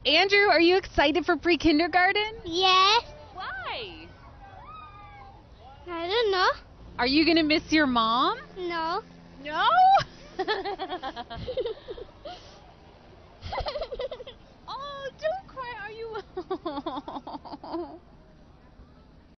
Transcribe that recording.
Andrew, are you excited for pre-kindergarten? Yes. Why? I don't know. Are you going to miss your mom? No. No?